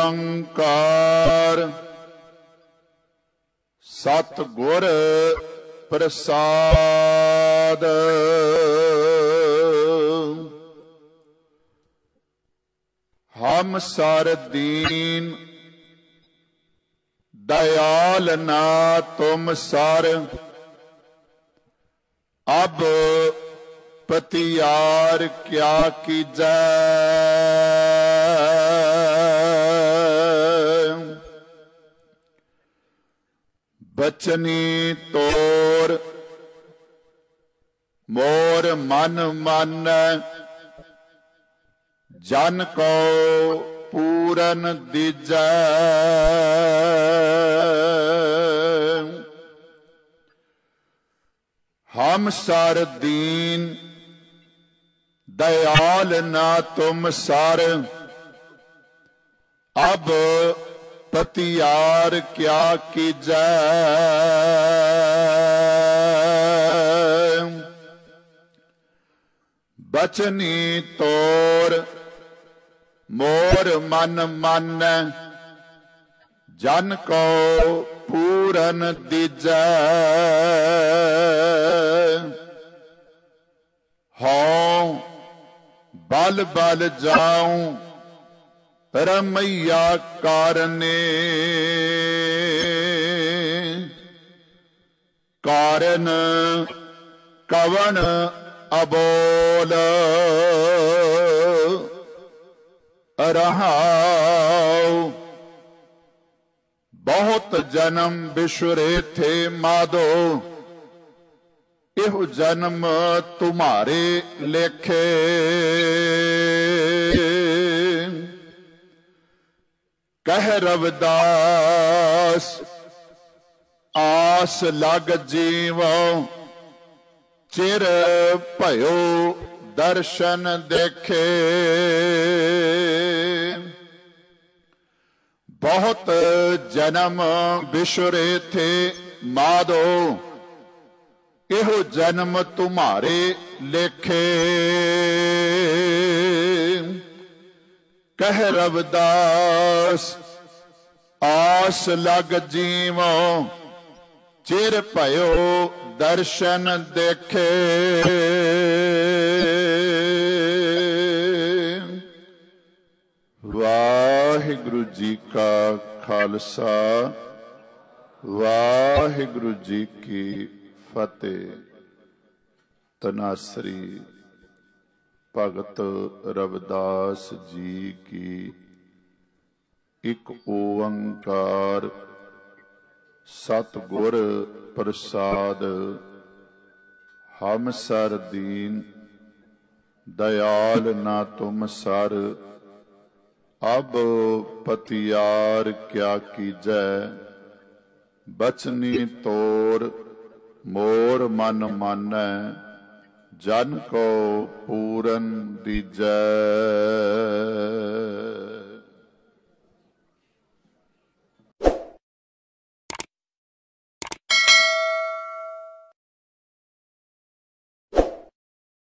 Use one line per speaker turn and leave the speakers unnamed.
ओंकार सतगुर प्रसाद। हम सर दीन दयाल ना तुम सर, अब पतियार क्या कीजै। बचनी तोर मोर मन मानै, जन को पूरन दीजै। हम सर दीन दयाल ना तुम सर, अब पतियार क्या कीजै। बचनी तोर मोर मन मानै, जन को पूरन दीजै। हों बल बल जाऊं रमैया कारने, कारण कवन अबोल रहाओ। बहुत जन्म बिछुरे थे माधो, इह जन्म तुम्हारे लेखे। कह रविदास आस लग जीवो, चिर भयो दर्शन देखे। बहुत जन्म बिछुरे थे माधो, एहो जन्म तुम्हारे लेखे। कह रविदास आस लग जीवो, चिर भयो दर्शन देखे। वाहिगुरु जी का खालसा, वाहिगुरु जी की फतेह। तनासरी भगत रविदास जी की। एक ओंकार सतगुर प्रसाद। हम सर दीन दयाल ना तुम सर, अब पतियार क्या कीजै। बचनी तोर मोर मन मानै, जन को पूरन दीजै।